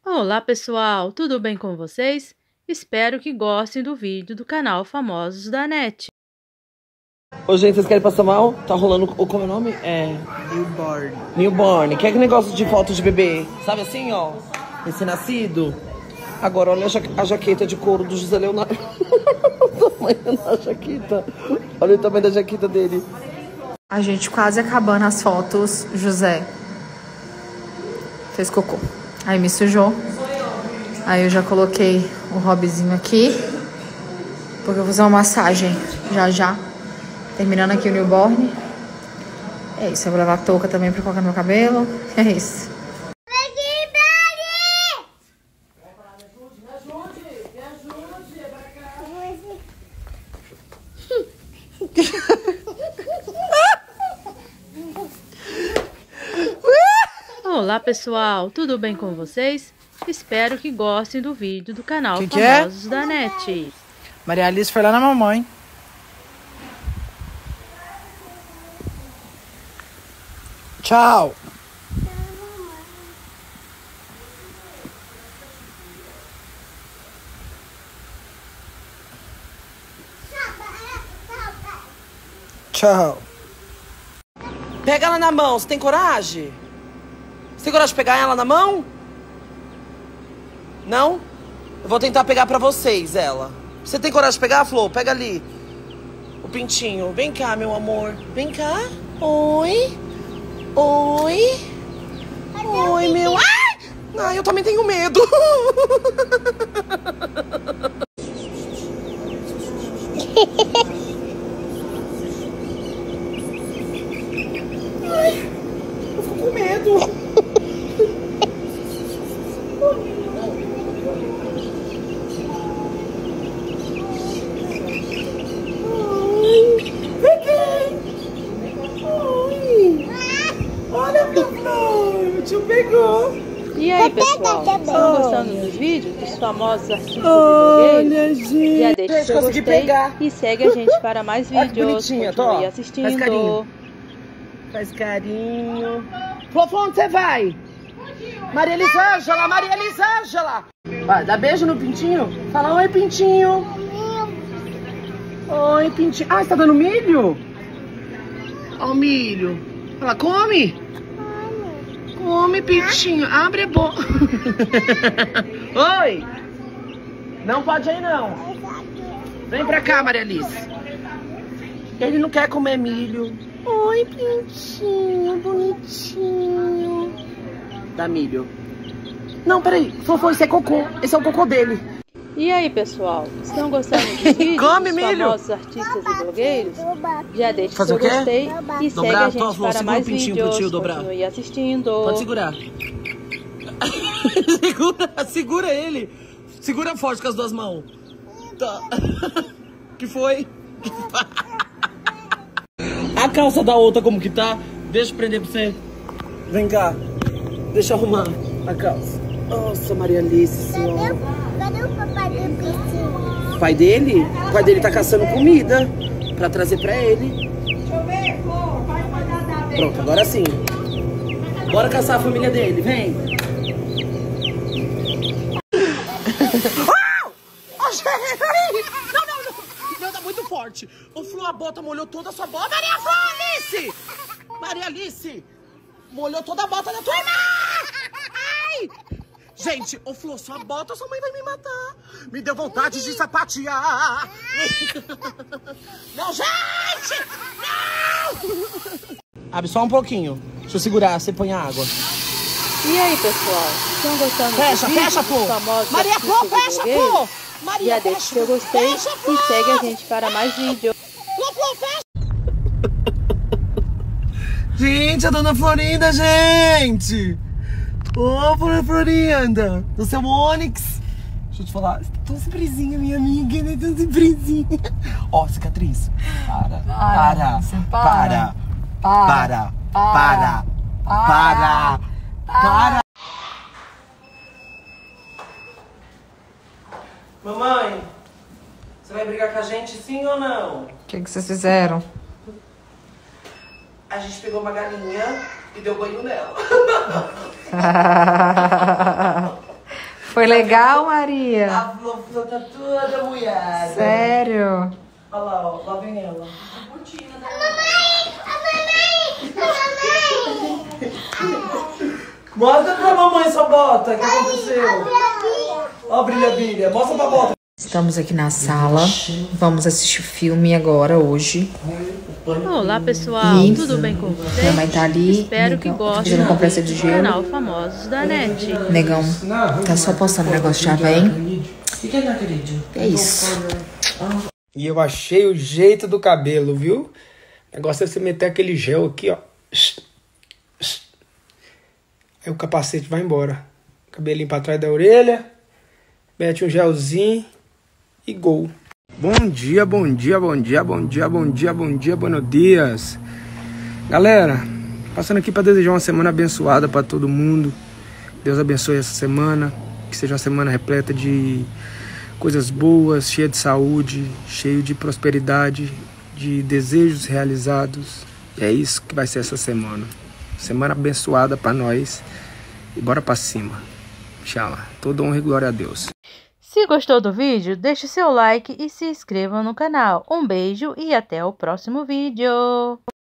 Olá pessoal, tudo bem com vocês? Espero que gostem do vídeo do canal Famosos da NET. Ô gente, vocês querem passar mal? Tá rolando, como é o nome? Newborn. Que é aquele negócio de foto de bebê. Sabe assim, ó? Recém-nascido. Agora olha a jaqueta de couro do José Leonardo. O tamanho da jaqueta. Olha o tamanho da jaqueta dele. A gente quase acabando as fotos, José fez cocô. Aí me sujou. Aí eu já coloquei o Robzinho aqui, porque eu vou fazer uma massagem já. Terminando aqui o newborn. É isso, eu vou levar a touca também pra colocar no meu cabelo. É isso. Olá pessoal, tudo bem com vocês? Espero que gostem do vídeo do canal Quem Famosos da NET. Maria Alice foi lá na mamãe. Tchau. Tchau. Pega ela na mão, você tem coragem? Você tem coragem de pegar ela na mão? Não? Eu vou tentar pegar pra vocês ela. Você tem coragem de pegar, Flor? Pega ali. O pintinho. Vem cá, meu amor. Vem cá. Oi. Oi. Oi, meu... Ai, eu também tenho medo. Ai, eu fico com medo. Olha, meu Flor, o tio pegou. E aí pessoal, estão gostando dos vídeos dos famosos artistas e Olha, blogueiros? gente. Já deixa seu consegui gostei pegar. e segue a gente para mais Olha que vídeos. bonitinha, Continue Faz assistindo. carinho. Faz carinho. Flor, onde você vai? Maria Elisângela, Maria Elisângela. Vai, dá beijo no pintinho. Fala, oi, pintinho. Oi, pintinho. Ah, você tá dando milho? Ó o milho. Fala, come. Come, pintinho. Abre a boca. Oi. Não pode ir, não. Vem pra cá, Maria Alice. Ele não quer comer milho. Oi, pintinho, bonitinho. Dá milho. Não, peraí. Fofo, esse é cocô. Esse é o cocô dele. E aí pessoal, estão gostando dos vídeos Come, dos milho. famosos artistas e blogueiros? Já deixa Fazer seu o quê? gostei e segue Dobrar? a gente Tó, Flor, para segura mais o pintinho pro vídeos. tio dobrar. Continue assistindo. Pode segurar. Segura ele. Segura forte com as duas mãos. Tá. Que foi? A calça da outra como que tá? Deixa eu prender pra você. Vem cá. Deixa eu arrumar a calça. Nossa, Maria Alice, senhora. Cadê o papai do piscina? O pai dele? O pai dele tá caçando comida pra trazer pra ele. Pronto, agora sim. Bora caçar a família dele, vem. Não, tá muito forte. Ô, Flor, a bota molhou toda a sua bota. Maria Flor, Alice! Maria Alice! Molhou toda a bota da tua irmã! Ai! Gente, ô, Flor, sua bota, sua mãe vai me matar. Me deu vontade de sapatear. Não, gente! Não! Abre só um pouquinho. Deixa eu segurar, você põe a água. E aí pessoal, estão gostando Fecha, dos vídeos fecha, dos Flor. famosos Maria artistas Flor, e fecha, blogueiros? Flor. Maria, Já deixa seu gostei fecha, e Flor. segue a gente para mais vídeos. Flor, fecha. Gente, a dona Florinda, gente. Ô, dona Florinda. Do seu Onix. Deixa eu te falar. Tão simplesinha, minha amiga, né? Tão simplesinha. Ó, cicatriz. Para. Mamãe, você vai brigar com a gente sim ou não? O que vocês fizeram? A gente pegou uma galinha e deu banho nela. Foi legal, Maria? A flor tá toda molhada. Sério? Olha lá, ó. Lá vem ela. Mostra pra mamãe sua bota. O que aconteceu? Ó, brilha. Mostra pra bota. Estamos aqui na sala. Vamos assistir filme agora, hoje. Olá pessoal, E tudo bem com vocês? minha mãe tá ali. Espero que Negão, gostem fazendo do compressa vídeo de do gelo. canal Famosos da NET. Negão tá só postando negócio, já vem. O que é, meu querido? É isso. E eu achei o jeito do cabelo, viu? O negócio é você meter aquele gel aqui, ó. Aí o capacete vai embora. Cabelinho pra trás da orelha. Mete um gelzinho e gol. Bom dia. Buenos dias. Galera, passando aqui para desejar uma semana abençoada para todo mundo. Deus abençoe essa semana. Que seja uma semana repleta de coisas boas, cheia de saúde, cheio de prosperidade, de desejos realizados. E é isso que vai ser essa semana. Semana abençoada para nós. E bora para cima. Tchau. Toda honra e glória a Deus. Se gostou do vídeo, deixe seu like e se inscreva no canal. Um beijo e até o próximo vídeo.